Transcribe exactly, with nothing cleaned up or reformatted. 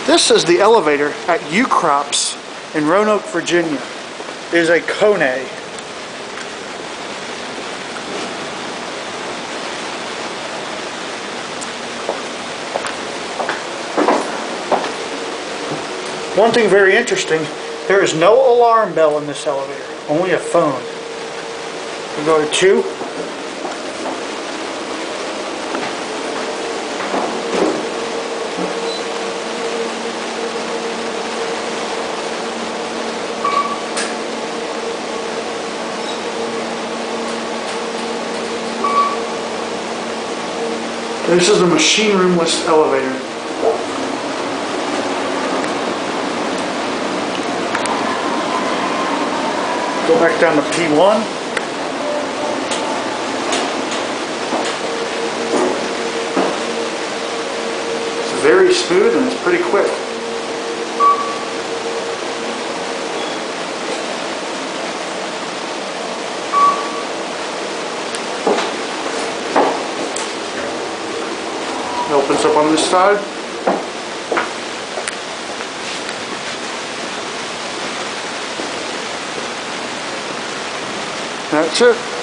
This is the elevator at Ukrops in Roanoke, Virginia. It is a KONE. One thing very interesting, there is no alarm bell in this elevator, only a phone. We go to two. This is a machine room-less elevator. Go back down to P one. It's very smooth and it's pretty quick. It opens up on this side. That's it.